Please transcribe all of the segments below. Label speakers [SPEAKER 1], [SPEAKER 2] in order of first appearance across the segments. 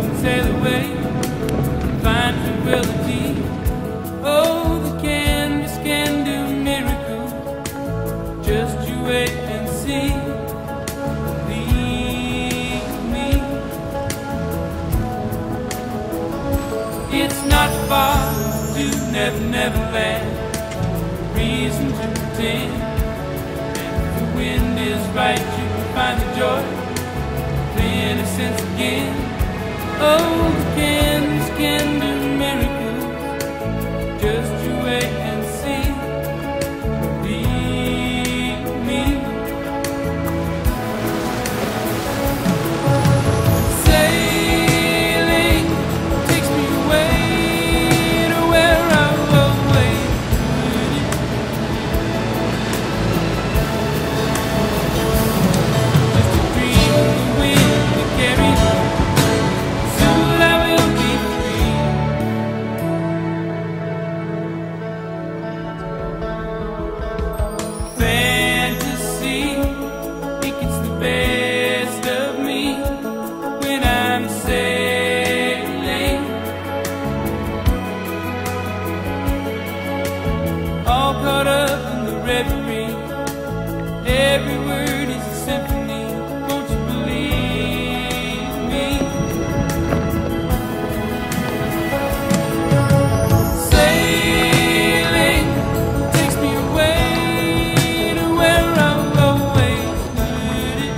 [SPEAKER 1] can sail away, find tranquility. Oh, the canvas can do miracles. Just you wait and see. Believe me. It's not far to Never Never Land. Reason to pretend. And if the wind is right, you can find the joy, the innocence again. Oh, the canvas can do miracles. Just you wait and see. Believe me. Sailing takes me away to where I've always wanted. Just a dream of the wind that carries me. Soon I will be free. Fantasy, it gets the best of me when I'm sailing. All caught up in the reverie. Every word is a symphony. Won't you believe me? Sailing takes me away to where I've always wanted.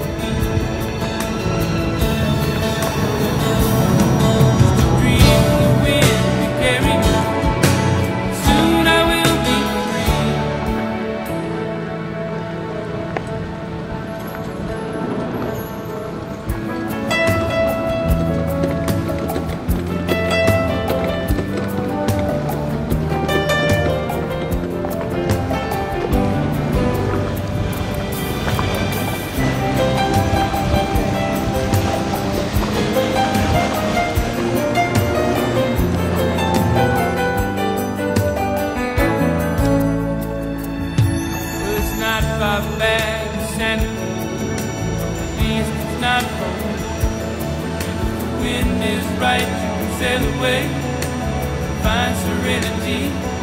[SPEAKER 1] Just a dream of the wind to carry me. Soon I will be free. Well, it's not far back to Santa Cruz. At least it's not home. If the wind is right, you can sail away, find serenity.